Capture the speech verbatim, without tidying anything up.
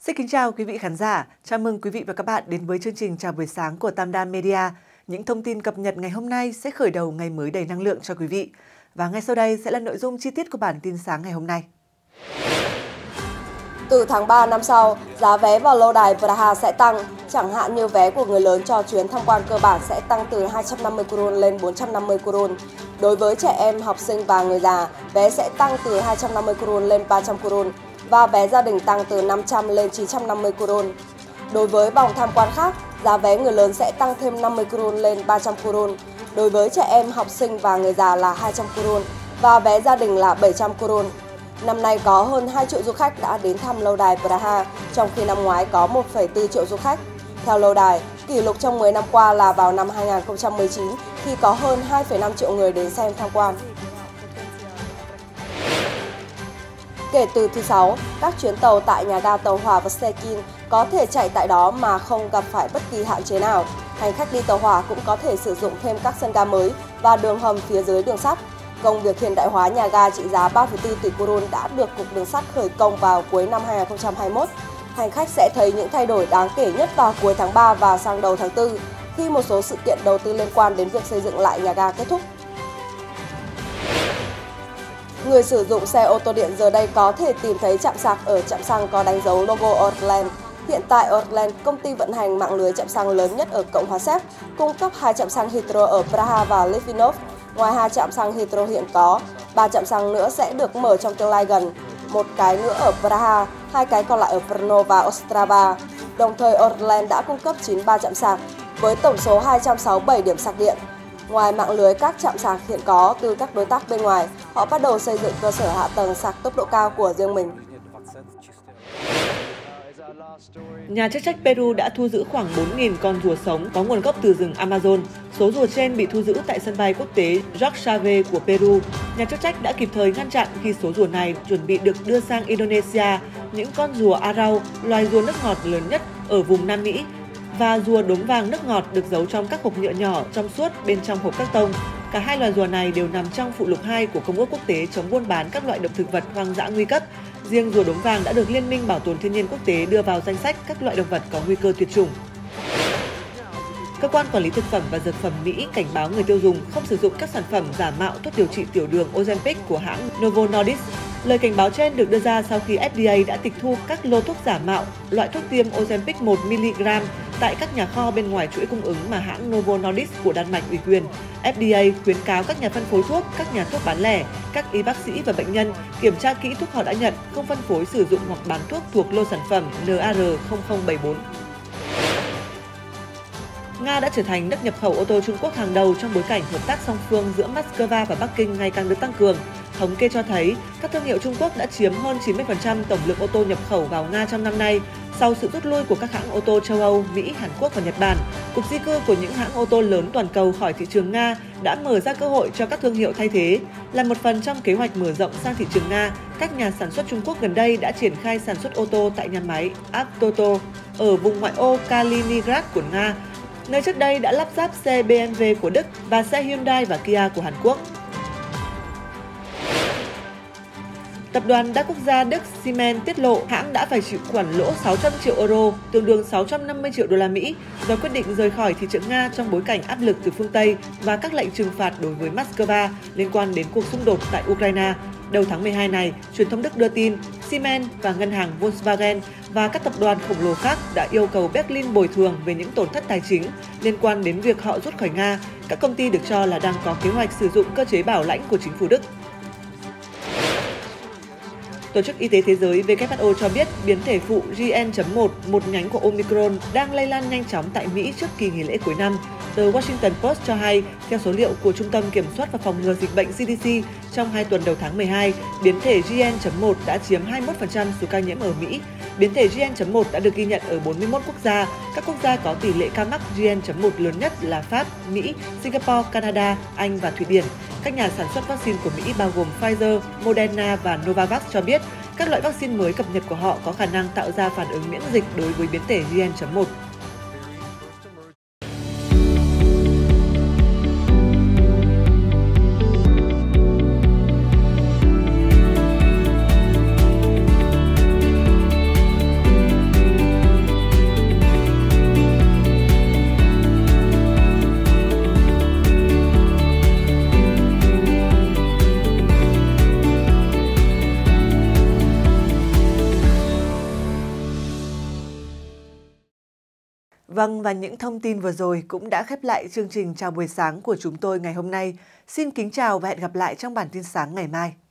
Xin kính chào quý vị khán giả, chào mừng quý vị và các bạn đến với chương trình Chào buổi sáng của Tam Đan Media. Những thông tin cập nhật ngày hôm nay sẽ khởi đầu ngày mới đầy năng lượng cho quý vị. Và ngay sau đây sẽ là nội dung chi tiết của bản tin sáng ngày hôm nay. Từ tháng ba năm sau, giá vé vào lâu đài Praha sẽ tăng, chẳng hạn như vé của người lớn cho chuyến tham quan cơ bản sẽ tăng từ hai trăm năm mươi korun lên bốn trăm năm mươi korun. Đối với trẻ em, học sinh và người già, vé sẽ tăng từ hai trăm năm mươi korun lên ba trăm korun và vé gia đình tăng từ năm trăm lên chín trăm năm mươi korun. Đối với vòng tham quan khác, giá vé người lớn sẽ tăng thêm năm mươi korun lên ba trăm korun. Đối với trẻ em, học sinh và người già là hai trăm korun và vé gia đình là bảy trăm korun. Năm nay có hơn hai triệu du khách đã đến thăm lâu đài Praha, trong khi năm ngoái có một phẩy bốn triệu du khách. Theo lâu đài, kỷ lục trong mười năm qua là vào năm hai nghìn không trăm mười chín khi có hơn hai phẩy năm triệu người đến xem tham quan. Kể từ thứ Sáu, các chuyến tàu tại nhà ga tàu hỏa và Stekin có thể chạy tại đó mà không gặp phải bất kỳ hạn chế nào. Hành khách đi tàu hỏa cũng có thể sử dụng thêm các sân ga mới và đường hầm phía dưới đường sắt. Công việc hiện đại hóa nhà ga trị giá ba phẩy bốn tỷ korun đã được Cục Đường sắt khởi công vào cuối năm hai nghìn không trăm hai mươi mốt. Hành khách sẽ thấy những thay đổi đáng kể nhất vào cuối tháng ba và sang đầu tháng tư, khi một số sự kiện đầu tư liên quan đến việc xây dựng lại nhà ga kết thúc. Người sử dụng xe ô tô điện giờ đây có thể tìm thấy trạm sạc ở trạm xăng có đánh dấu logo Orlen. Hiện tại, Orlen, công ty vận hành mạng lưới trạm xăng lớn nhất ở Cộng hòa Séc, cung cấp hai trạm xăng Hydro ở Praha và Litvinov. Ngoài hai trạm xăng Hydro hiện có, ba trạm xăng nữa sẽ được mở trong tương lai gần, một cái nữa ở Praha, hai cái còn lại ở Brno và Ostrava. Đồng thời, Orlen đã cung cấp chín mươi ba trạm sạc, với tổng số hai trăm sáu mươi bảy điểm sạc điện. Ngoài mạng lưới các trạm sạc hiện có từ các đối tác bên ngoài, họ bắt đầu xây dựng cơ sở hạ tầng sạc tốc độ cao của riêng mình. Nhà chức trách Peru đã thu giữ khoảng bốn nghìn con rùa sống có nguồn gốc từ rừng Amazon. Số rùa trên bị thu giữ tại sân bay quốc tế Jorge Chávez của Peru. Nhà chức trách đã kịp thời ngăn chặn khi số rùa này chuẩn bị được đưa sang Indonesia. Những con rùa arau, loài rùa nước ngọt lớn nhất ở vùng Nam Mỹ, và rùa đốm vàng nước ngọt được giấu trong các hộp nhựa nhỏ trong suốt bên trong hộp các tông. Cả hai loài rùa này đều nằm trong phụ lục hai của Công ước Quốc tế chống buôn bán các loại động thực vật hoang dã nguy cấp. Riêng rùa đốm vàng đã được Liên minh Bảo tồn Thiên nhiên Quốc tế đưa vào danh sách các loại động vật có nguy cơ tuyệt chủng. Cơ quan Quản lý Thực phẩm và Dược phẩm Mỹ cảnh báo người tiêu dùng không sử dụng các sản phẩm giả mạo thuốc điều trị tiểu đường Ozempic của hãng Novo Nordisk. Lời cảnh báo trên được đưa ra sau khi F D A đã tịch thu các lô thuốc giả mạo loại thuốc tiêm Ozempic một mi-li-gam tại các nhà kho bên ngoài chuỗi cung ứng mà hãng Novo Nordisk của Đan Mạch ủy quyền. F D A khuyến cáo các nhà phân phối thuốc, các nhà thuốc bán lẻ, các y bác sĩ và bệnh nhân kiểm tra kỹ thuốc họ đã nhận, không phân phối, sử dụng hoặc bán thuốc thuộc lô sản phẩm N A R không không bảy bốn. Nga đã trở thành nước nhập khẩu ô tô Trung Quốc hàng đầu trong bối cảnh hợp tác song phương giữa Moscow và Bắc Kinh ngày càng được tăng cường. Thống kê cho thấy, các thương hiệu Trung Quốc đã chiếm hơn chín mươi phần trăm tổng lượng ô tô nhập khẩu vào Nga trong năm nay, sau sự rút lui của các hãng ô tô châu Âu, Mỹ, Hàn Quốc và Nhật Bản. Cuộc di cư của những hãng ô tô lớn toàn cầu khỏi thị trường Nga đã mở ra cơ hội cho các thương hiệu thay thế. Là một phần trong kế hoạch mở rộng sang thị trường Nga, các nhà sản xuất Trung Quốc gần đây đã triển khai sản xuất ô tô tại nhà máy Avtoto ở vùng ngoại ô Kaliningrad của Nga, nơi trước đây đã lắp ráp xe B M W của Đức và xe Hyundai và Kia của Hàn Quốc. Tập đoàn đa quốc gia Đức Siemens tiết lộ hãng đã phải chịu khoản lỗ sáu trăm triệu euro, tương đương sáu trăm năm mươi triệu đô la Mỹ, do quyết định rời khỏi thị trường Nga trong bối cảnh áp lực từ phương Tây và các lệnh trừng phạt đối với Moscow liên quan đến cuộc xung đột tại Ukraine. Đầu tháng mười hai này, truyền thông Đức đưa tin Siemens và ngân hàng Volkswagen và các tập đoàn khổng lồ khác đã yêu cầu Berlin bồi thường về những tổn thất tài chính liên quan đến việc họ rút khỏi Nga. Các công ty được cho là đang có kế hoạch sử dụng cơ chế bảo lãnh của chính phủ Đức. Tổ chức Y tế Thế giới W H O cho biết biến thể phụ G N chấm một, một nhánh của Omicron, đang lây lan nhanh chóng tại Mỹ trước kỳ nghỉ lễ cuối năm. Tờ Washington Post cho hay, theo số liệu của Trung tâm Kiểm soát và Phòng ngừa Dịch bệnh C D C, trong hai tuần đầu tháng mười hai, biến thể G N chấm một đã chiếm hai mươi mốt phần trăm số ca nhiễm ở Mỹ. Biến thể G N chấm một đã được ghi nhận ở bốn mươi mốt quốc gia. Các quốc gia có tỷ lệ ca mắc G N chấm một lớn nhất là Pháp, Mỹ, Singapore, Canada, Anh và Thụy Điển. Các nhà sản xuất vaccine của Mỹ bao gồm Pfizer, Moderna và Novavax cho biết các loại vaccine mới cập nhật của họ có khả năng tạo ra phản ứng miễn dịch đối với biến thể G N chấm một. Vâng, và những thông tin vừa rồi cũng đã khép lại chương trình Chào buổi sáng của chúng tôi ngày hôm nay. Xin kính chào và hẹn gặp lại trong bản tin sáng ngày mai.